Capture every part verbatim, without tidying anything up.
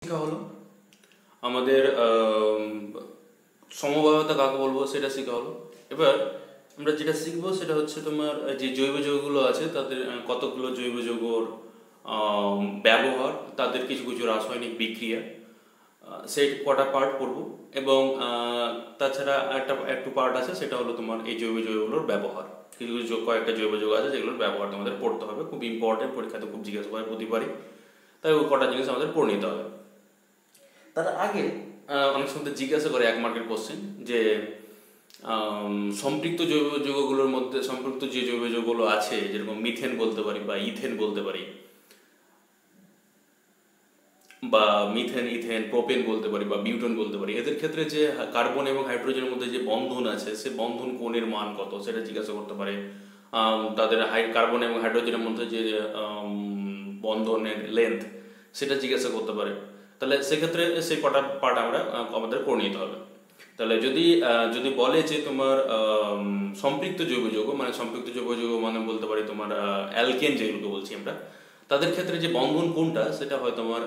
শেখা হলো আমাদের সমবায়তা কাকে বলবো সেটা শেখা হলো। এবার আমরা যেটা শিখবো সেটা হচ্ছে তোমার যে জৈব যৌগগুলো আছে তাদের কতগুলো জৈব যৌগর ব্যবহার, তাদের কিছু কিছু রাসায়নিক বিক্রিয়া, সেই কটা পার্ট পড়বো। এবং তাছাড়া একটা একটু পার্ট আছে সেটা হলো তোমার এই জৈব যৌগগুলোর ব্যবহার। কিছু কিছু কয়েকটা জৈব যৌগ আছে যেগুলোর ব্যবহার তোমাদের পড়তে হবে, খুব ইম্পর্টেন্ট, পরীক্ষাতে খুব জিজ্ঞাসা করে প্রতিবারই, তাই ওই কটা জিনিস আমাদের পড়ে নিতে হবে। তার আগে অনেক সময় জিজ্ঞাসা করে এক মার্কের কোশ্চেন যে সম্পৃক্ত জৈব যৌগগুলোর মধ্যে সম্পৃক্ত যে জৈব যৌগগুলো আছে, যেরকম মিথেন বলতে পারি বা ইথেন বলতে পারি, বা মিথেন, ইথেন, প্রোপেন বলতে পারি বা বিউটেন বলতে পারি, এদের ক্ষেত্রে যে কার্বন এবং হাইড্রোজেনের মধ্যে যে বন্ধন আছে সে বন্ধন কোণের মান কত সেটা জিজ্ঞাসা করতে পারে। তাদের কার্বন এবং হাইড্রোজেনের মধ্যে যে বন্ধনের লেন্থ সেটা জিজ্ঞাসা করতে পারে। তাহলে সেক্ষেত্রে সেই কটা পার্ট আমরা আমাদের করে নিতে হবে। তাহলে যদি যদি বলে যে তোমার সম্পৃক্ত জৈব যৌগ, মানে সম্পৃক্ত জৈব যৌগ মানে বলতে পারি তোমার অ্যালকেন যেগুলোকে বলছি আমরা, তাদের ক্ষেত্রে যে বন্ধন কোণটা সেটা হয় তোমার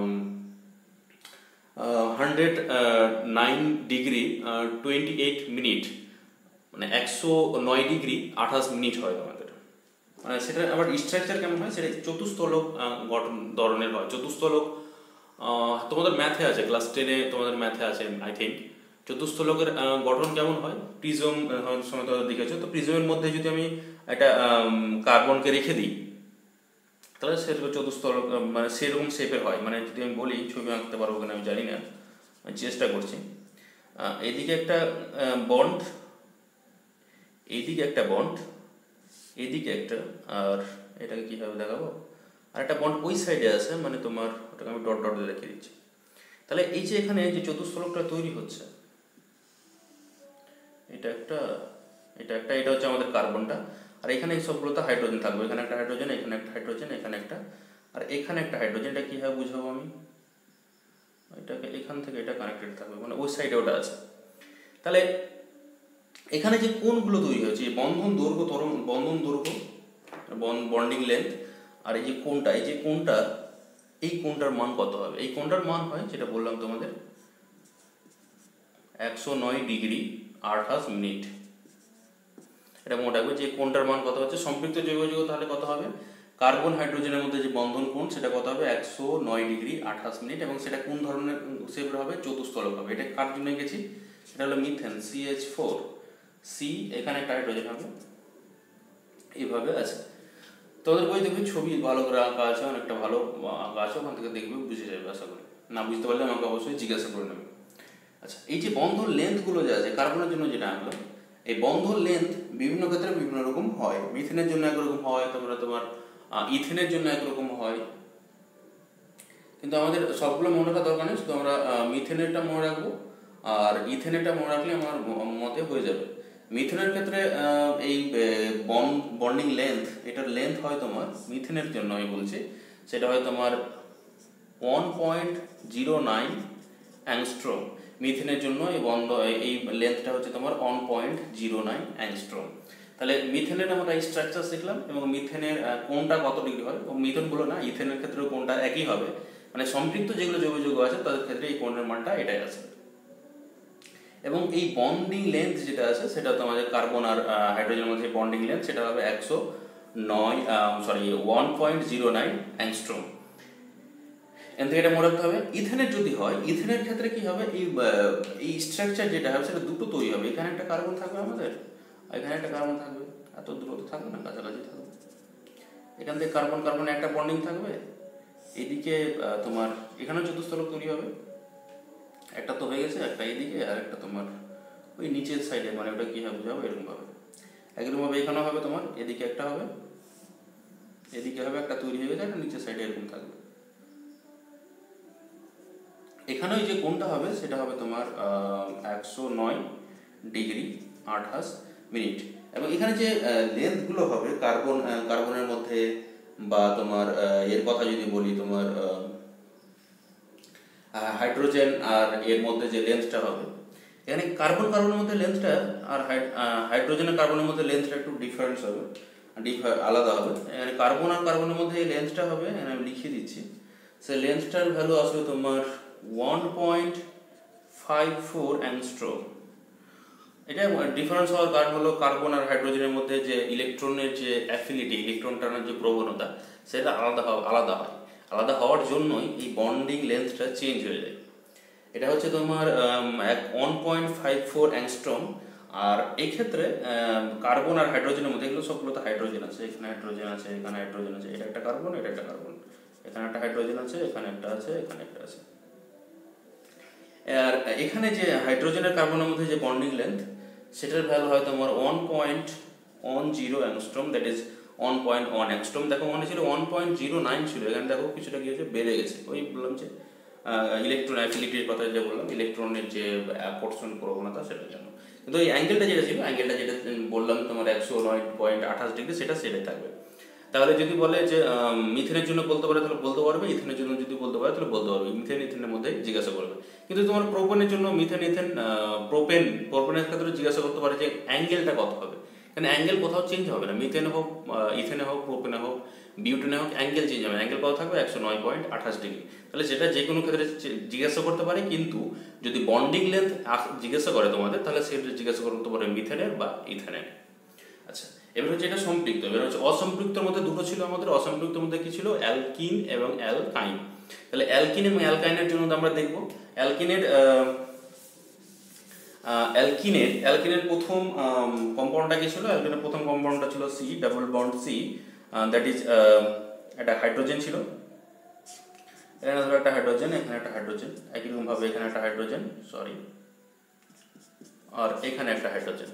hundred nine degree twenty eight minute, মানে একশো নয় ডিগ্রি আঠাশ মিনিট হয় তোমাদের। মানে সেটা আবার স্ট্রাকচার কেমন হয়, সেটা চতুস্থলক গঠন ধরনের হয়। চতুস্থলক তোমাদের ম্যাথে আছে, ক্লাস টেনে তোমাদের ম্যাথে আছে আই থিঙ্ক। চতুস্থলকের গঠন কেমন হয়, প্রিজম সময় তোমরা দেখেছো, তো প্রিজমের মধ্যে যদি আমি একটা কার্বনকে রেখে দিই তাহলে সেরকম চতুস্থলক মানে সেরকম শেপের হয়। মানে যদি আমি বলি, ছবি আঁকতে পারবো কিনা আমি জানি না, আমি চেষ্টা করছি। এইদিকে একটা বন্ড, এইদিকে একটা বন্ড, এইদিকে একটা, আর এটাকে কীভাবে দেখাবো, আর একটা বন্ড ওই সাইডে আছে, মানে তোমার ওটাকে আমি ডট ডট রেখে দিচ্ছি। তাহলে এই যে এখানে যে চতুস্থলকটা তৈরি হচ্ছে, এটা একটা, এটা একটা, এটা হচ্ছে আমাদের কার্বনটা, আর এখানে এই সবগুলোতে হাইড্রোজেন থাকবে। এখানে একটা হাইড্রোজেন, এখানে একটা হাইড্রোজেন, এখানে একটা, আর এখানে একটা হাইড্রোজেন। এটা কীভাবে বুঝাবো আমি, এটাকে এখান থেকে এটা কানেক্টেড থাকবে, মানে ওই সাইডে ওটা আছে। তাহলে এখানে যে কোণগুলো তৈরি হয়েছে, এই বন্ধন দৈর্ঘ্য, তরণ বন্ধন দৈর্ঘ্য, বন্ডিং লেন্থ, আর এই যে কোণটা, এই যে কোণটা, এই কোণটার মান কত হবে? এই কোণটার মান হয়, যেটা বললাম তোমাদের, একশো নয় ডিগ্রি আঠাশ মিনিট। এটা মনে রাখবে যে কোণটার মান কত হচ্ছে। সম্পৃক্ত জৈব যৌগ তাহলে কত হবে, কার্বন হাইড্রোজেনের মধ্যে যে বন্ধন কোণ সেটা কত হবে, একশো নয় ডিগ্রি আঠাশ মিনিট। এবং সেটা কোন ধরনের শেপের হবে, চতুস্থলক হবে। এটা কার জন্য গেছি, সেটা হলো methane, C H four, C, এখানে একটা হাইড্রোজেন হবে, এইভাবে আছে। তোদের বই দেখবি ছবি ভালো করে আঁকা আছে, অনেকটা ভালো আঁকা আছে, ওখান থেকে দেখবে বুঝে যাবে আশা করি। না বুঝতে পারলে আমাকে অবশ্যই জিজ্ঞাসা করে নেবে। আচ্ছা, এই যে বন্ধন লেন্থগুলো যে আছে কার্বনের জন্য যেটা আঁকলাম, এই বন্ধন লেন্থ বিভিন্ন ক্ষেত্রে বিভিন্ন রকম হয়। মিথেনের জন্য একরকম হয়, তোমরা তোমার ইথেনের জন্য একরকম হয়, কিন্তু আমাদের সবগুলো মনে রাখা দরকার নেই, শুধু আমরা মিথেনেরটা মনে রাখবো আর ইথেনেরটা মনে রাখলে আমার মতে হয়ে যাবে। মিথেনের ক্ষেত্রে এই বন্ডিং লেন্থ, এটার লেন্থ হয় তোমার, মিথেনের জন্য আমি বলছি, সেটা হয় তোমার one point zero nine angstrom. মিথেনের জন্য এই বন্ধ এই লেন্থটা হচ্ছে তোমার one point zero nine angstrom. তাহলে মিথেনের আমরা স্ট্রাকচার শিখলাম, এবং মিথেনের কোনটা কত ডিগ্রি হয়, ও মিথেনগুলো না, ইথেনের ক্ষেত্রেও কোনটা একই হবে। মানে সম্পৃক্ত যেগুলো জৈব যৌগ আছে তাদের ক্ষেত্রে এই কোণের মানটা এটাই আছে। এবং এই বন্ডিং লেন্থ যেটা আছে সেটা তো আমাদের কার্বন আর হাইড্রোজেনের মধ্যে বন্ডিং লেন্থ, সেটা হবে একশো নয় sorry one point zero nine angstrom. এখান থেকে এটা মনে রাখতে হবে। ইথেনের যদি হয়, ইথেনের ক্ষেত্রে কি হবে, এই এই স্ট্রাকচার যেটা হবে সেটা দুটো তৈরি হবে। এখানে একটা কার্বন থাকবে আমাদের, এখানে একটা কার্বন থাকবে, এত দূরত্ব থাকবে না, কাছাকাছি থাকবে। এখান থেকে কার্বন কার্বনে একটা বন্ডিং থাকবে, এদিকে তোমার এখানেও চতুস্থলক তৈরি হবে। একটা তো হয়ে গেছে, একটা এইদিকে, আর একটা তোমার ওই নিচের সাইডে, মানে ওটা কী হবে বুঝাবো, এরকম ভাবে, একরকম ভাবে এখানেও হবে তোমার, এদিকে একটা হবে, এদিকে হবে, একটা তৈরি হয়ে গেছে, একটা নিচের সাইডে এরকম থাকবে। এখানেও যে কোণটা হবে সেটা হবে তোমার একশো নয় ডিগ্রি আঠাশ মিনিট। এবং এখানে যে লেন্থগুলো হবে কার্বন কার্বনের মধ্যে, বা তোমার এর কথা যদি বলি তোমার হাইড্রোজেন আর এর মধ্যে যে লেন্থটা হবে, এখানে কার্বন কার্বনের মধ্যে লেন্থটা আর হাইড্রোজেন আর কার্বনের মধ্যে লেন্থটা একটু ডিফারেন্স হবে, আলাদা হবে। এখানে কার্বন আর কার্বনের মধ্যে এই লেন্থটা হবে, এখানে আমি লিখে দিচ্ছি, সে লেন্থটার ভ্যালু আসবে তোমার one point five four angstrom. এটা ডিফারেন্স হওয়ার কারণ হলো কার্বন আর হাইড্রোজেনের মধ্যে যে ইলেকট্রনের যে অ্যাফিনিটি, ইলেকট্রন টানার যে প্রবণতা, সেটা আলাদা আলাদা হয়। আলাদা হওয়ার জন্যই এই বন্ডিং লেন্থটা চেঞ্জ হয়ে যায়। এটা হচ্ছে তোমার one point five four angstrom. আর এই ক্ষেত্রে কার্বন আর হাইড্রোজেনের মধ্যে, এগুলো সবগুলোতে হাইড্রোজেন আছে, এখানে হাইড্রোজেন আছে, এখানে হাইড্রোজেন আছে, এটা একটা কার্বন, এটা একটা কার্বন, এখানে একটা হাইড্রোজেন আছে, এখানে একটা আছে, এখানে একটা আছে। আর এখানে যে হাইড্রোজেনের কার্বনের মধ্যে যে বন্ডিং লেন্থ, সেটার ভ্যালু হয় তোমার one point one zero angstrom, that is one point one angstrom. দেখো মনে ছিল ওয়ান পয়েন্ট জিরো নাইন ছিল, এখানে দেখো কিছুটা কি হয়েছে, বেড়ে গেছে। ওই বললাম যে ইলেকট্রন অ্যাফিনিটির কথা যে বললাম, ইলেকট্রনের যে আকর্ষণ প্রবণতা, সেটার জন্য। কিন্তু এই অ্যাঙ্গেলটা যেটা ছিল, অ্যাঙ্গেলটা যেটা বললাম তোমার একশো নয় পয়েন্ট আঠাশ ডিগ্রি, সেটা সেটাই থাকবে। তাহলে যদি বলে যে মিথেনের জন্য বলতে পারে, তাহলে বলতে পারবে, ইথেনের জন্য যদি বলতে পারে তাহলে বলতে পারবে। মিথেন ইথেনের মধ্যে জিজ্ঞাসা করবে। কিন্তু তোমার প্রোপেনের জন্য মিথেন ইথেন প্রোপেন প্রোপেনের ক্ষেত্রে জিজ্ঞাসা করতে পারে যে অ্যাঙ্গেলটা কত হবে। কারণ অ্যাঙ্গেল কোথাও চেঞ্জ হবে না, মিথেনে হোক, ইথেনে হোক, প্রোপেনে হোক, বিউটেনে হোক, অ্যাঙ্গেল চেঞ্জ হবে। অ্যাঙ্গেল কত থাকবে, একশো নয় পয়েন্ট আঠাশ ডিগ্রি। তাহলে সেটা যে কোনো ক্ষেত্রে জিজ্ঞাসা করতে পারে। কিন্তু যদি বন্ডিং লেন্থ জিজ্ঞাসা করে তোমাদের, তাহলে সেটা জিজ্ঞাসা করতে পারে মিথেনের বা ইথেনের। আচ্ছা, এবার হচ্ছে এটা সম্পৃক্ত। এবার হচ্ছে অসম্পৃক্তর মধ্যে দুটো ছিল আমাদের। অসম্পৃক্তর মধ্যে কি ছিল, অ্যালকিন এবং অ্যালকাইন। তাহলে অ্যালকিন এবং অ্যালকাইনের জন্য আমরা দেখব অ্যালকিনের অ্যালকিনের অ্যালকিনের প্রথম কম্পাউন্ডটা কি ছিল। অ্যালকিনের প্রথম কম্পাউন্ডটা ছিল C, double bond C, that is একটা হাইড্রোজেন ছিল। এখানে ধরো একটা হাইড্রোজেন, এখানে একটা হাইড্রোজেন, একই রকম ভাবে এখানে একটা হাইড্রোজেন, সরি, আর এখানে একটা হাইড্রোজেন।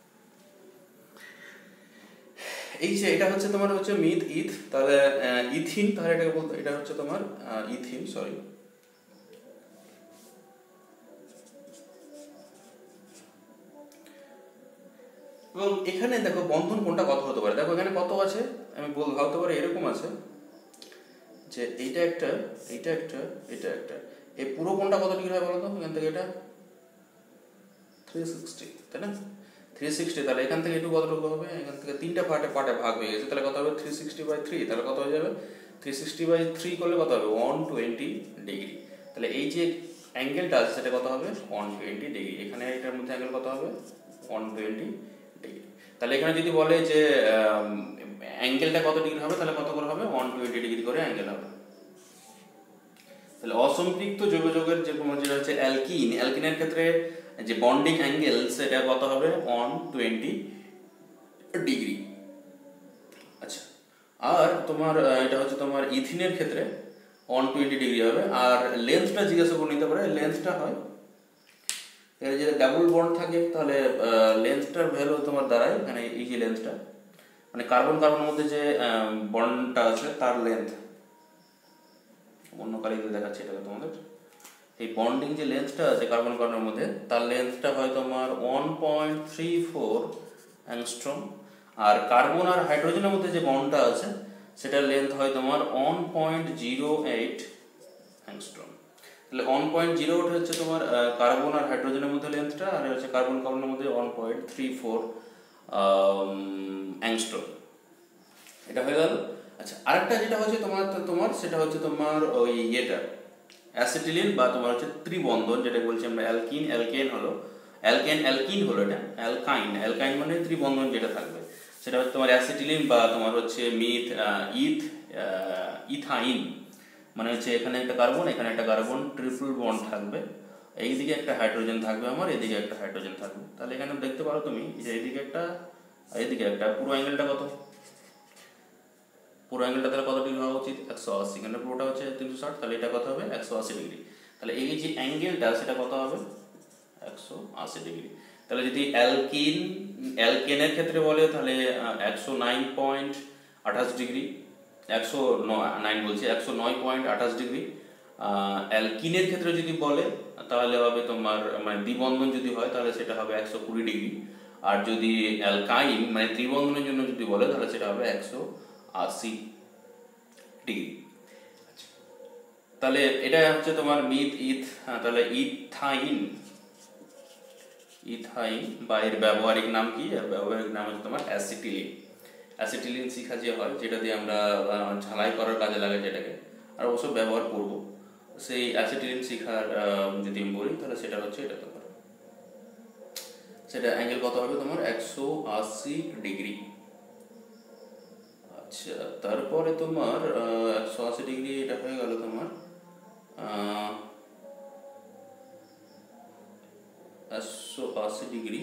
এই যে এটা হচ্ছে তোমার হচ্ছে মিথ ইথ, তাহলে ইথিন, তাহলে এটাকে বলতে, এটা হচ্ছে তোমার ইথিন, সরি। এবং এখানে দেখো বন্ধন কোনটা কত হতে পারে। দেখো এখানে কত আছে, আমি বল ভাবতে পারি এরকম আছে যে এইটা একটা, এইটা একটা, এটা একটা, এই পুরো কোনটা কত ডিগ্রি হয় বলো তো। এখান থেকে এটা থ্রি সিক্সটি, তাই না, থ্রি সিক্সটি। তাহলে এখান থেকে একটু কতটুকু হবে, এখান থেকে তিনটা পার্টে পার্টে ভাগ হয়ে গেছে। তাহলে কত হবে, থ্রি সিক্সটি বাই থ্রি। তাহলে কত হয়ে যাবে, থ্রি সিক্সটি বাই থ্রি করলে কত হবে, ওয়ান টোয়েন্টি ডিগ্রি। তাহলে এই যে অ্যাঙ্গেলটা আছে সেটা কত হবে, ওয়ান টোয়েন্টি ডিগ্রি। এখানে এটার মধ্যে অ্যাঙ্গেল কত হবে, ওয়ান টোয়েন্টি ডিগ্রি। তাহলে এখানে যদি বলে যে অ্যাঙ্গেলটা কত ডিগ্রি হবে, তাহলে কত করে হবে, ওয়ান টোয়েন্টি ডিগ্রি করে অ্যাঙ্গেল হবে। তাহলে অসম্পৃক্ত জৈব যৌগের যে যেটা হচ্ছে অ্যালকিন, অ্যালকিনের ক্ষেত্রে যে বন্ডিং অ্যাঙ্গেল সেটা কত হবে, ওয়ান টোয়েন্টি ডিগ্রি। আচ্ছা, আর তোমার এটা হচ্ছে তোমার ইথিনের ক্ষেত্রে ওয়ান টোয়েন্টি ডিগ্রি হবে। আর লেন্থটা জিজ্ঞাসা করে নিতে পারে, লেন্থটা হয় এখানে যদি ডাবল বন্ড থাকে, তাহলে লেন্থটার ভ্যালু তোমার দাঁড়ায় এখানে এই যে লেন্থটা, মানে কার্বন কার্বনের মধ্যে যে বন্ডটা আছে তার লেন্থ, অন্য কালিতে দেখাচ্ছে এটাকে তোমাদের, এই বন্ডিং যে লেন্থটা আছে কার্বন কার্বনের মধ্যে, তার লেন্থটা হয় তোমার one point three four angstrom. আর কার্বন আর হাইড্রোজেনের মধ্যে যে বন্ডটা আছে সেটার লেন্থ হয় তোমার one point zero eight angstrom. তাহলে ওয়ান পয়েন্ট জিরো এইট হচ্ছে তোমার কার্বন আর হাইড্রোজেনের মধ্যে লেন্থটা, আর হচ্ছে কার্বন কার্বনের মধ্যে one point three four angstrom. এটা হয়ে গেল। আচ্ছা, আরেকটা যেটা হচ্ছে তোমার তোমার সেটা হচ্ছে তোমার ওই ইয়েটা অ্যাসিটিলিন বা তোমার হচ্ছে ত্রিবন্ধন, যেটা বলছি আমরা অ্যালকিন অ্যালকেন হলো, অ্যালকেন অ্যালকিন হলো, এটা অ্যালকাইন, অ্যালকাইন মানে ত্রিবন্ধন যেটা থাকবে সেটা হচ্ছে তোমার অ্যাসিটিলিন বা তোমার হচ্ছে মিথ ইথ ইথাইন, মানে হচ্ছে এখানে একটা কার্বন, এখানে একটা কার্বন, ট্রিপল বন্ড থাকবে, এইদিকে একটা হাইড্রোজেন থাকবে আমার, এদিকে একটা হাইড্রোজেন থাকবে। তাহলে এখানে দেখতে পারো তুমি যে এইদিকে একটা, এইদিকে একটা, পুরো অ্যাঙ্গেলটা কত, পুরো অ্যাঙ্গেলটা তাহলে কত ডিগ্রি হওয়া উচিত, একশো আশি। এখানে পুরোটা হচ্ছে তিনশো ষাট, তাহলে এটা কত হবে, একশো আশি ডিগ্রি। তাহলে এই যে অ্যাঙ্গেলটা সেটা কত হবে, একশো আশি ডিগ্রি। তাহলে যদি অ্যালকিন অ্যালকেনের ক্ষেত্রে বলে তাহলে একশো নাইন পয়েন্ট আঠাশ ডিগ্রি, একশো নাইন বলছি একশো নয় পয়েন্ট আঠাশ ডিগ্রি। অ্যালকিনের ক্ষেত্রে যদি বলে তাহলে হবে তোমার মানে দ্বিবন্ধন যদি হয় তাহলে সেটা হবে একশো কুড়ি ডিগ্রি। আর যদি অ্যালকাইন মানে ত্রিবন্ধনের জন্য যদি বলে তাহলে সেটা হবে একশো আশি ডিগ্রি। তাহলে এটা হচ্ছে তোমার মিথ ইথ। হ্যাঁ, তাহলে ইথাইন, ইথাইন বা এর ব্যবহারিক নাম কি, এর ব্যবহারিক নাম হচ্ছে তোমার অ্যাসিটিলিন। অ্যাসিটিলিন শিখা যে হয় যেটা দিয়ে আমরা ঝালাই করার কাজে লাগে যেটাকে, আর অবশ্য ব্যবহার করব। সেই অ্যাসিটিলিন শিখার যদি আমি বলি তাহলে সেটা হচ্ছে এটা তোমার, সেটা অ্যাঙ্গেল কত হবে তোমার একশো আশি ডিগ্রি। আচ্ছা, তারপরে তোমার একশো আশি ডিগ্রি এটা হয়ে গেল তোমার একশো আশি ডিগ্রি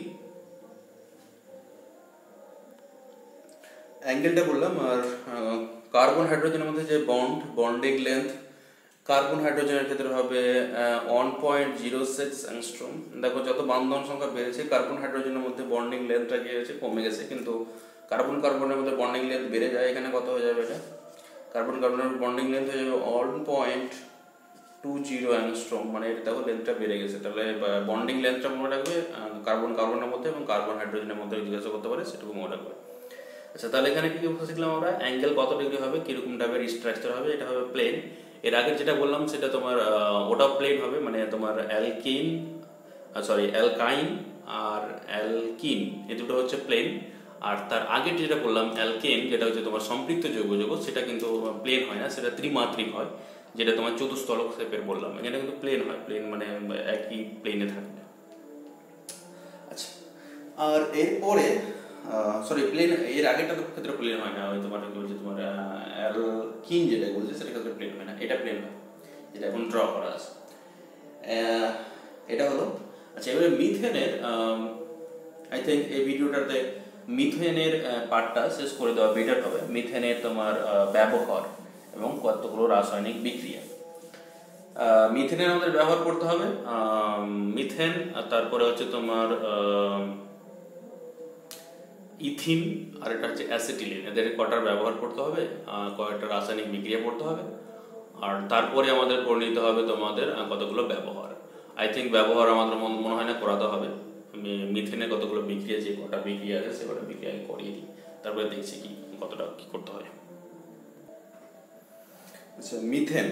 অ্যাঙ্গেলটা বললাম। আর কার্বন হাইড্রোজেনের মধ্যে যে বন্ড বন্ডিং লেন্থ কার্বন হাইড্রোজেনের ক্ষেত্রে হবে one point zero six angstrom. দেখো যত বন্ধন সংখ্যা বেড়েছে কার্বন হাইড্রোজেনের মধ্যে বন্ডিং লেন্থটা কি হয়েছে, কমে গেছে, কিন্তু কার্বন কার্বনের মধ্যে বন্ডিং লেন্থ বেড়ে যায়। এখানে কত হয়ে যাবে, এটা কার্বন কার্বনের বন্ডিং লেন্থ হয়ে যাবে one point two zero angstrom, মানে এটা দেখো লেন্থটা বেড়ে গেছে। তাহলে বন্ডিং লেন্থটা মনে রাখবে কার্বন কার্বনের মধ্যে এবং কার্বন হাইড্রোজেনের মধ্যে জিজ্ঞাসা করতে পারে, সেটুকু মনে রাখবে। আচ্ছা, তাহলে এখানে কি শিখলাম আমরা, অ্যাঙ্গেল কত ডিগ্রি হবে, কিরকম টাইপের স্ট্রাকচার হবে, এটা হবে প্লেন। এর আগে যেটা বললাম সেটা তোমার ওটা প্লেন হবে, মানে তোমার অ্যালকিন সরি অ্যালকাইন আর অ্যালকিন এই দুটো হচ্ছে প্লেন। আর তার আগে যেটা বললাম অ্যালকেন, যেটা হচ্ছে তোমার সম্পৃক্ত যৌগ যৌগ, সেটা কিন্তু প্লেন হয় না, সেটা ত্রিমাত্রিক হয়, যেটা তোমার চতুস্তলক শেপের বললাম। এখানে কিন্তু প্লেন হয়, প্লেন মানে একই প্লেনে থাকবে। আচ্ছা, আর এরপরে সরি প্লেন এর আগেটা তো ক্ষেত্রে প্লেন হয় না, ওই তোমার বলছে তোমার অ্যালকিন যেটা বলছে সেটা ক্ষেত্রে প্লেন হয় না, এটা প্লেন হয় যেটা এখন ড্র করা আছে, এটা হলো। আচ্ছা, এবারে মিথেনের আই থিঙ্ক এই ভিডিওটাতে মিথেনের পার্টটা শেষ করে দেওয়া বেটার হবে। মিথেনের তোমার ব্যবহার এবং কতগুলো রাসায়নিক বিক্রিয়া। মিথেনের আমাদের ব্যবহার করতে হবে মিথেন, তারপরে হচ্ছে তোমার ইথিন, আর এটা হচ্ছে অ্যাসিটিলিন, এদের কটার ব্যবহার করতে হবে, কয়েকটা রাসায়নিক বিক্রিয়া করতে হবে, আর তারপরে আমাদের করে নিতে হবে তোমাদের কতগুলো ব্যবহার। আই থিঙ্ক ব্যবহার আমাদের মনে হয় না করাতে হবে। আমি মিথেনের কতগুলো বিক্রিয়া, যে কটা বিক্রিয়া আছে সে কটা বিক্রিয়া করিয়ে দিই, তারপরে দেখছি কি কতটা কি করতে হয়। আচ্ছা, মিথেন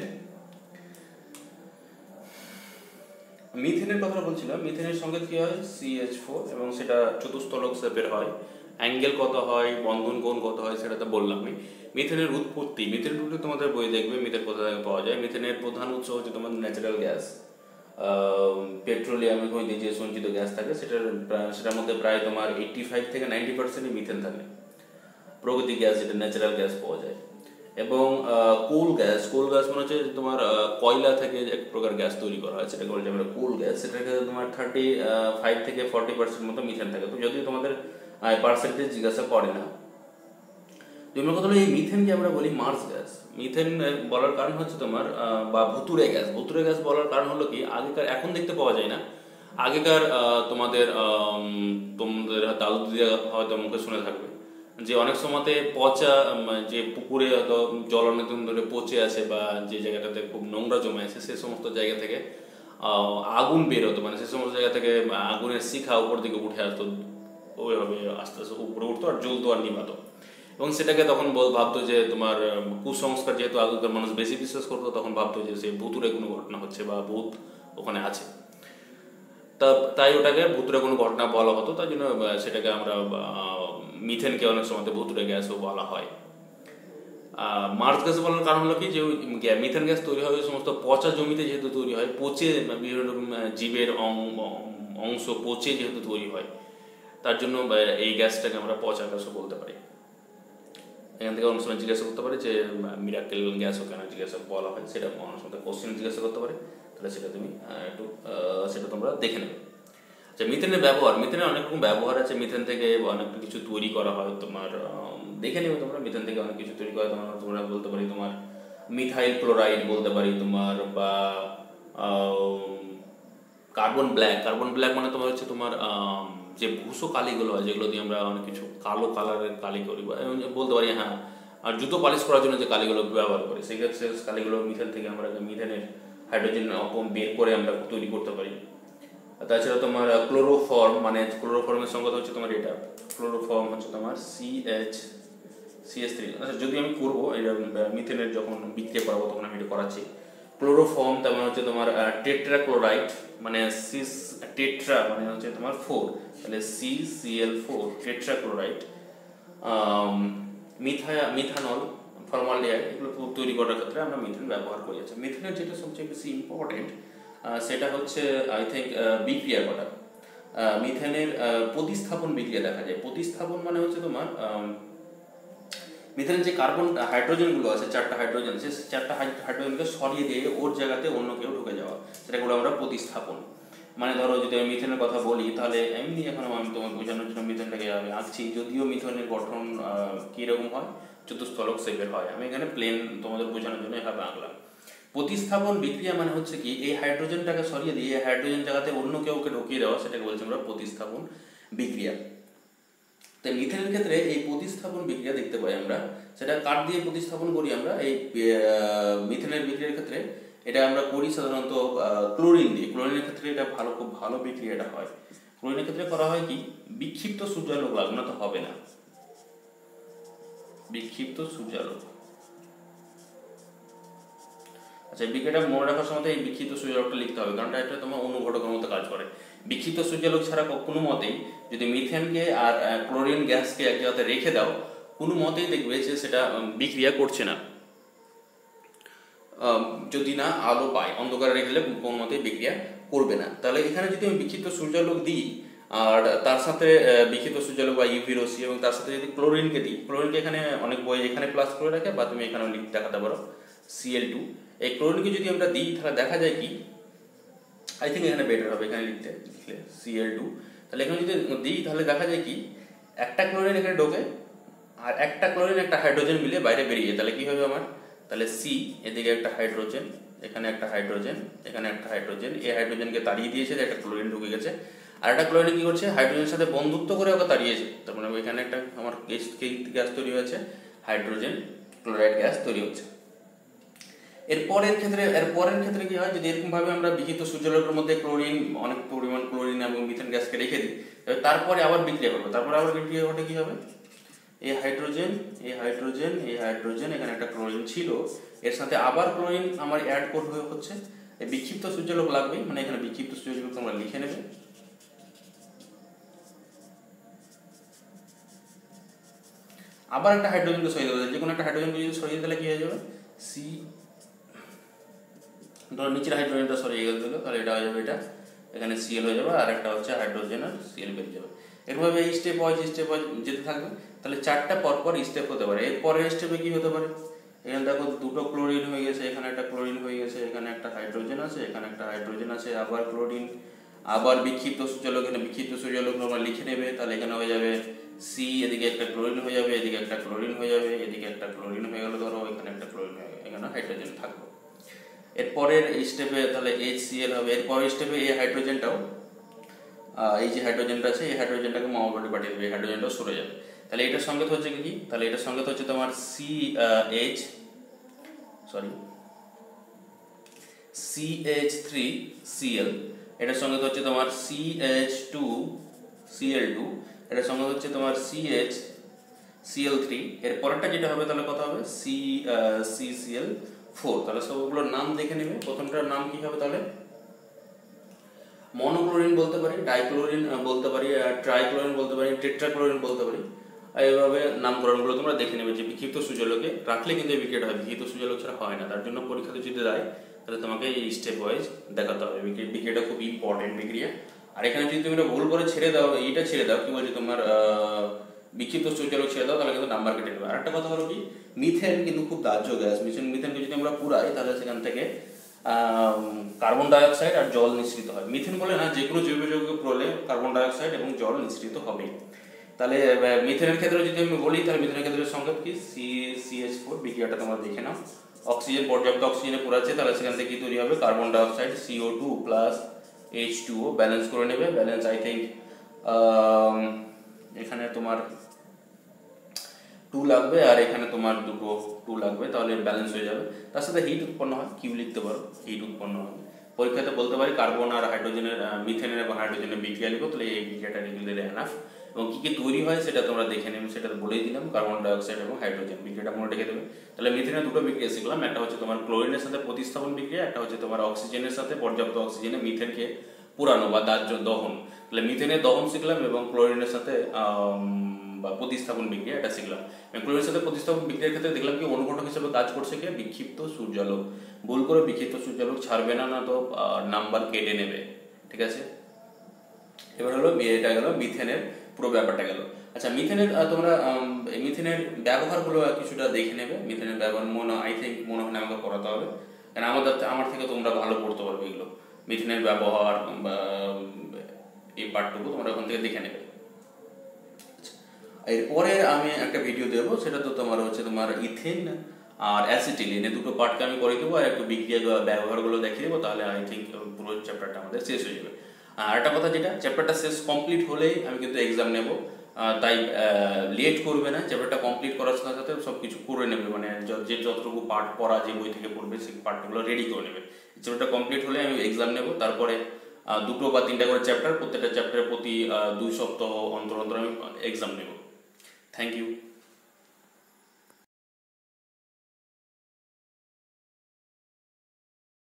মিথেনের কথা বলছিলাম। মিথেনের সঙ্গে কি হয়, সি এইচ ফোর, এবং সেটা চতুস্তলক শেপের হয়। অ্যাঙ্গেল কত হয়, বন্ধন কোণ কত হয়, সেটা তো বললামই। মিথেনের উৎপত্তি, মিথেনের উৎপত্তি তোমাদের বই দেখবে মিথেন কোথা থেকে পাওয়া যায়। মিথেনের প্রধান উৎস হচ্ছে তোমার ন্যাচারাল গ্যাস, পেট্রোলিয়াম খনিতে যে সঞ্চিত গ্যাস থাকে সেটার সেটার মধ্যে প্রায় তোমার এইটটি ফাইভ থেকে নাইনটি পার্সেন্টই মিথেন থাকে, প্রকৃতিক গ্যাস যেটা ন্যাচারাল গ্যাস পাওয়া যায়। এবং কোল গ্যাস, কোল গ্যাস মানে হচ্ছে তোমার কয়লা থেকে এক প্রকার গ্যাস তৈরি করা হয়, সেটাকে বলছে আমরা কোল গ্যাস। সেটার ক্ষেত্রে তোমার থার্টি ফাইভ থেকে ফর্টি পার্সেন্ট মতো মিথেন থাকে। তো যদিও তোমাদের পার্সেন্টেজ জিজ্ঞাসা করে না। দুই নম্বর কথা হলো এই মিথেনকে আমরা বলি মার্স গ্যাস। মিথেন বলার কারণ হচ্ছে তোমার বা ভুতুড়ে গ্যাস। ভুতুড়ে গ্যাস বলার কারণ হলো কি, আগেকার এখন দেখতে পাওয়া যায় না, আগেকার তোমাদের তোমাদের দাদু দিদা হয়তো মুখে শুনে থাকবে যে অনেক সময়তে পচা, যে পুকুরে হয়তো জল অনেকদিন ধরে পচে আছে বা যে জায়গাটাতে খুব নোংরা জমে আছে সে সমস্ত জায়গা থেকে আগুন বের হতো, মানে সে সমস্ত জায়গা থেকে আগুনের শিখা উপর দিকে উঠে আসতো, ওইভাবে আস্তে আস্তে উপরে উঠতো আর জ্বলতো আর নিভাতো। এবং সেটাকে তখন ভাবতো যে তোমার কুসংস্কার, যেহেতু আগেকার মানুষ বেশি বিশ্বাস করতো, তখন ভাবতো যে সে ভুতুরে কোনো ঘটনা হচ্ছে বা ভূত ওখানে আছে, তা তাই ওটাকে ভুতুরে কোনো ঘটনা বলা হতো। তাই জন্য সেটাকে আমরা মিথেনকে অনেক সময় ভুতুরে গ্যাসও বলা হয়। মার্স গ্যাস বলার কারণ হলো কি, যে মিথেন গ্যাস তৈরি হয় ওই সমস্ত পচা জমিতে যেহেতু তৈরি হয়, পচে বিভিন্ন রকম জীবের অংশ পচে যেহেতু তৈরি হয়, তার জন্য এই গ্যাসটাকে আমরা পচা গ্যাসও বলতে পারি। এখান থেকে অনেক সময় জিজ্ঞাসা করতে পারে যে মিরাকেল গ্যাসও কেন জিজ্ঞাসা বলা হয়, সেটা অনেক সময় কোশ্চেন জিজ্ঞাসা করতে পারে, তাহলে সেটা তুমি একটু সেটা তোমরা দেখে নেবে। আচ্ছা, মিথেনের ব্যবহার, মিথেনের অনেক রকম ব্যবহার আছে। মিথেন থেকে অনেক কিছু তৈরি করা হয়, তোমার দেখে নেবে তোমরা। মিথেন থেকে অনেক কিছু তৈরি করা হয়, তোমার তোমরা বলতে পারি তোমার মিথাইল ক্লোরাইড বলতে পারি তোমার, বা কার্বন ব্ল্যাক। কার্বন ব্ল্যাক মানে তোমার হচ্ছে তোমার যে ভূষো কালিগুলো হয়, যেগুলো দিয়ে আমরা অনেক কিছু কালো কালারের কালি করি, বলতে পারি হ্যাঁ, আর জুতো পালিশ করার জন্য যে কালিগুলো ব্যবহার করি, সেই ক্ষেত্রে কালিগুলো মিথেন থেকে আমরা মিথেনের হাইড্রোজেন বের করে আমরা তৈরি করতে পারি। তাছাড়া তোমার ক্লোরোফর্ম, মানে ক্লোরোফর্মের সংখ্যা হচ্ছে তোমার এটা, ক্লোরোফর্ম হচ্ছে তোমার C H C S three. আচ্ছা, যদি আমি করবো এটা মিথেনের যখন বিক্রিয়া করাবো তখন আমি এটা করাচ্ছি। ক্লোরোফর্ম তেমন হচ্ছে তোমার টেট্রা ক্লোরাইড, মানে সিস টেট্রা মানে হচ্ছে তোমার ফোর, তাহলে C C L four tetra chloride. মিথা মিথানল ফর্মালডিহাইড এগুলো তৈরি করার ক্ষেত্রে আমরা মিথেন ব্যবহার করি। আচ্ছা, মিথেনের যেটা সবচেয়ে বেশি ইম্পর্টেন্ট সেটা হচ্ছে আই থিঙ্ক বিক্রিয়া করা। মিথেনের প্রতিস্থাপন বিক্রিয়া দেখা যায়। প্রতিস্থাপন মানে হচ্ছে তোমার মিথেনের যে কার্বন হাইড্রোজেনগুলো আছে, চারটা হাইড্রোজেন, সে চারটা হাইড্রোজেনকে সরিয়ে দিয়ে ওর জায়গাতে অন্য কেউ ঢুকে যাওয়া, সেটাগুলো আমরা প্রতিস্থাপন। মানে ধরো যদি আমি মিথেনের কথা বলি তাহলে এমনি এখন আমি তোমার বোঝানোর জন্য মিথেনটাকে আমি আঁকছি, যদিও মিথেনের গঠন কীরকম হয়, চতুস্থলক শেপের হয়। আমি এখানে প্লেন তোমাদের বোঝানোর জন্য এভাবে আঁকলাম। প্রতিস্থাপন বিক্রিয়া মানে হচ্ছে কি এই হাইড্রোজেনটাকে সরিয়ে দিয়ে এই হাইড্রোজেন জায়গাতে অন্য কেউকে ঢুকিয়ে দেওয়া, সেটাকে বলছি আমরা প্রতিস্থাপন বিক্রিয়া। তো মিথেনের ক্ষেত্রে এই প্রতিস্থাপন বিক্রিয়া দেখতে পাই আমরা। সেটা কাঠ দিয়ে প্রতিস্থাপন করি আমরা এই মিথেনের বিক্রিয়ার ক্ষেত্রে। এটা আমরা করি সাধারণত ক্লোরিন দিয়ে। ক্লোরিনের ক্ষেত্রে এটা ভালো, খুব ভালো বিক্রিয়াটা হয়। ক্লোরিনের ক্ষেত্রে করা হয় কি, বিক্ষিপ্ত সূর্যালোক লাগবে না তো হবে না, বিক্ষিপ্ত সূর্যালোক। আচ্ছা, বিক্রিয়াটা মনে রাখার সময় এই বিক্ষিপ্ত সূর্যালোকটা লিখতে হবে, কারণ এটা তোমার অনুঘটকের মতো কাজ করে। বিক্ষিপ্ত সূর্যালোক ছাড়া কোনো মতেই যদি মিথেনকে আর ক্লোরিন গ্যাসকে এক জায়গাতে রেখে দাও, কোনো মতেই দেখবে যে সেটা বিক্রিয়া করছে না, যদি না আলো পায়। অন্ধকারে রেখে দিলে কোনো মতেই বিক্রিয়া করবে না। তাহলে এখানে যদি আমি বিক্ষিপ্ত সূর্যালোক দিই আর তার সাথে বিক্ষিপ্ত সূর্যালোক বা ইউভি রশ্মি এবং তার সাথে যদি ক্লোরিনকে দিই, ক্লোরিনকে এখানে অনেক বই এখানে প্লাস করে রাখে বা তুমি এখানে লিখে দেখাতে পারো সি এল টু। এই ক্লোরিনকে যদি আমরা দিই তাহলে দেখা যায় কি, আই থিঙ্ক এখানে বেটার হবে এখানে লিখতে, লিখলে সি এল টু। তাহলে এখানে যদি দিই তাহলে দেখা যায় কি, একটা ক্লোরিন এখানে ঢোকে আর একটা ক্লোরিন একটা হাইড্রোজেন মিলে বাইরে বেরিয়ে যায়। তাহলে কি হবে আমার, তাহলে সি, এদিকে একটা হাইড্রোজেন, এখানে একটা হাইড্রোজেন, এখানে একটা হাইড্রোজেন, এই হাইড্রোজেনকে তাড়িয়ে দিয়েছে, একটা ক্লোরিন ঢুকে গেছে। আর একটা ক্লোরিন কি করছে, হাইড্রোজেনের সাথে বন্ধুত্ব করে ওকে তাড়িয়েছে। তার মানে এখানে একটা আমার গ্যাস তৈরি হয়েছে, হাইড্রোজেন ক্লোরাইড গ্যাস তৈরি হচ্ছে। এরপরের ক্ষেত্রে এরপরের ক্ষেত্রে কি হয়, যদি এরকমভাবে আমরা বিক্ষিপ্ত সূর্যালোকের মধ্যে ক্লোরিন, অনেক পরিমাণ ক্লোরিন এবং মিথেন গ্যাসকে রেখে দিই, তারপরে আবার বিক্রিয়া করবো। তারপরে আবার বিক্রিয়া ঘটে কি হবে, এই হাইড্রোজেন, এই হাইড্রোজেন, এই হাইড্রোজেন, এখানে একটা ক্লোরিন ছিল, এর সাথে আবার ক্লোরিন আমার অ্যাড করতে হচ্ছে। এই বিক্ষিপ্ত সূর্যালোক লাগবেই, মানে এখানে বিক্ষিপ্ত সূর্যালোক তোমরা লিখে নেবে। আবার একটা হাইড্রোজেনকে সরিয়ে দেবে, যে কোনো একটা হাইড্রোজেনকে যদি সরিয়ে দিলে কি হয়ে যাবে, সি, ধরো নিচের হাইড্রোজেনটা সরিয়ে গেল, তাহলে এটা হয়ে যাবে, এটা এখানে সিএল হয়ে যাবে, আর একটা হচ্ছে হাইড্রোজেন আর সিএল বেরিয়ে যাবে। এরভাবে এই স্টেপ ওয়াইজ স্টেপ ওয়াইজ যেতে থাকবে। তাহলে চারটা পরপর স্টেপ হতে পারে। এর পরের স্টেপে কি হতে পারে, এখানে দেখো দুটো ক্লোরিন হয়ে গেছে, এখানে একটা ক্লোরিন হয়ে গেছে, এখানে একটা হাইড্রোজেন আছে, এখানে একটা হাইড্রোজেন আছে, আবার ক্লোরিন, আবার বিক্ষিপ্ত সূর্যালোক, এখানে বিক্ষিপ্ত সূর্যালোক তোমরা লিখে নেবে। তাহলে এখানে হয়ে যাবে সি, এদিকে একটা ক্লোরিন হয়ে যাবে, এদিকে একটা ক্লোরিন হয়ে যাবে, এদিকে একটা ক্লোরিন হয়ে গেল, ধরো এখানে একটা ক্লোরিন হয়ে গেল, এখানে হাইড্রোজেন থাকবে। এরপরের স্টেপে তাহলে এইচ সি এল হবে। এরপরের স্টেপে এই হাইড্রোজেনটাও, এই যে হাইড্রোজেনটা আছে, এই হাইড্রোজেনটাকে মাওবাড়ি পাঠিয়ে দেবে, এই হাইড্রোজেনটাও সরে যাবে। তাহলে এটার সঙ্গে হচ্ছে কি, তাহলে এটার সঙ্গে হচ্ছে তোমার C H sorry C H three C L, এটার সঙ্গে হচ্ছে তোমার C H two C L two, এটার সঙ্গে হচ্ছে তোমার C H C L three. এর পরেরটা যেটা হবে তাহলে কত হবে, C C C L four. তাহলে সবগুলোর নাম দেখে নেবে। প্রথমটার নাম কি হবে, তাহলে মনোক্লোরিন বলতে পারি, ডাইক্লোরিন বলতে পারি, ট্রাইক্লোরিন বলতে পারি, টেট্রাক্লোরিন বলতে পারি। এইভাবে নামকরণগুলো তোমরা দেখে নেবে যে বিক্ষিপ্ত সূর্যালোকে রাখলে কিন্তু এই বিক্রিয়াটা হয়, বিক্ষিপ্ত সূর্যালোক ছাড়া হয় না। তার জন্য পরীক্ষাতে যদি দেয় তাহলে তোমাকে এই স্টেপ ওয়াইজ দেখাতে হবে। বিক্রিয়াটা খুব ইম্পর্টেন্ট বিক্রিয়া। আর এখানে যদি তুমি ভুল করে ছেড়ে দাও, এইটা ছেড়ে দাও, কি বলছি তোমার বিক্ষিপ্ত সূর্যালোক ছেড়ে দাও, তাহলে কিন্তু নাম্বার কেটে নেবে। আর একটা কথা হলো কি, মিথেন কিন্তু খুব দাহ্য গ্যাস। মিথেন মিথেনকে যদি আমরা পুরাই তাহলে সেখান থেকে কার্বন ডাইঅক্সাইড আর জল নিঃসৃত হয়। মিথেন বলে না, যে কোনো জৈব যৌগ পুরোলে কার্বন ডাইঅক্সাইড এবং জল নিঃসৃত হবে। তাহলে মিথেনের ক্ষেত্রে যদি আমি বলি, তাহলে মিথেনের ক্ষেত্রে সংকেত কি, সি সি এইচ ফোর। বিক্রিয়াটা তোমরা দেখে নাও। অক্সিজেন, পর্যাপ্ত অক্সিজেনে পুরাচ্ছে, তাহলে সেখান থেকে কি তৈরি হবে, carbon dioxide CO two plus H two O. Balance করে নেবে, ব্যালেন্স আই থিঙ্ক এখানে তোমার টু লাগবে আর এখানে তোমার দুটো টু লাগবে, তাহলে ব্যালেন্স হয়ে যাবে। তার সাথে হিট উৎপন্ন হয়, কিউ লিখতে পারো, হিট উৎপন্ন হয়। পরীক্ষাতে বলতে পারি কার্বন আর হাইড্রোজেনের, মিথেনের এবং হাইড্রোজেনের বিক্রিয়া লিখো, তাহলে এই বিক্রিয়াটা লিখে দিলে এনাফ। এবং কী কী তৈরি হয় সেটা তোমরা দেখে নেবে, সেটা বলেই দিলাম, কার্বন ডাইঅক্সাইড এবং হাইড্রোজেন। বিক্রিয়াটা মনে রেখে দেবে। তাহলে মিথেনের দুটো বিক্রিয়া শিখলাম, একটা হচ্ছে তোমার ক্লোরিনের সাথে প্রতিস্থাপন বিক্রিয়া, একটা হচ্ছে তোমার অক্সিজেনের সাথে পর্যাপ্ত অক্সিজেনে মিথেনকে পুরানো বা দাহ্য দহন। তাহলে মিথেনের দহন শিখলাম এবং ক্লোরিনের সাথে বা প্রতিস্থাপন বিক্রিয়া এটা শিখলাম। ক্লোরিনের সাথে প্রতিস্থাপন বিক্রিয়ার ক্ষেত্রে দেখলাম কি অনুঘটক হিসেবে কাজ করছে কি বিক্ষিপ্ত সূর্যালোক। ভুল করে বিক্ষিপ্ত সূর্যালোক ছাড়বে না, না তো নাম্বার কেটে নেবে, ঠিক আছে। এবার হলো এটা গেল মিথেনের পুরো ব্যাপারটা গেল। আচ্ছা মিথেনের তোমরা মিথেনের ব্যবহারগুলো কিছুটা দেখে নেবে। মিথেনের ব্যবহার মনে আই থিঙ্ক মনে হয় আমাকে করাতে হবে, কারণ আমাদের আমার থেকে তোমরা ভালো পড়তে পারবে এগুলো। মিথেনের ব্যবহার বা এই পার্টটুকু তোমরা ওখান থেকে দেখে নেবে। এরপরে আমি একটা ভিডিও দেবো, সেটা তো তোমার হচ্ছে তোমার ইথেন আর অ্যাসিটিলিন এই দুটো পার্টকে আমি করে দেবো, আর একটু বিক্রিয়া ব্যবহারগুলো দেখিয়ে দেবো, তাহলে আই থিঙ্ক পুরো চ্যাপ্টারটা আমাদের শেষ হয়ে যাবে। আর একটা কথা যেটা, চ্যাপ্টারটা শেষ কমপ্লিট হলেই আমি কিন্তু এক্সাম নেব, তাই লেট করবে না। চ্যাপ্টারটা কমপ্লিট করার সাথে সাথে সব কিছু করে নেবে, মানে যে যতটুকু পার্ট পড়া যে বই থেকে পড়বে সেই পার্টগুলো রেডি করে নেবে। চ্যাপ্টারটা কমপ্লিট হলে আমি এক্সাম নেব, তারপরে দুটো বা তিনটা করে চ্যাপ্টার, প্রত্যেকটা চ্যাপ্টারের প্রতি দুই সপ্তাহ অন্তর অন্তর আমি এক্সাম নেব। Thank you.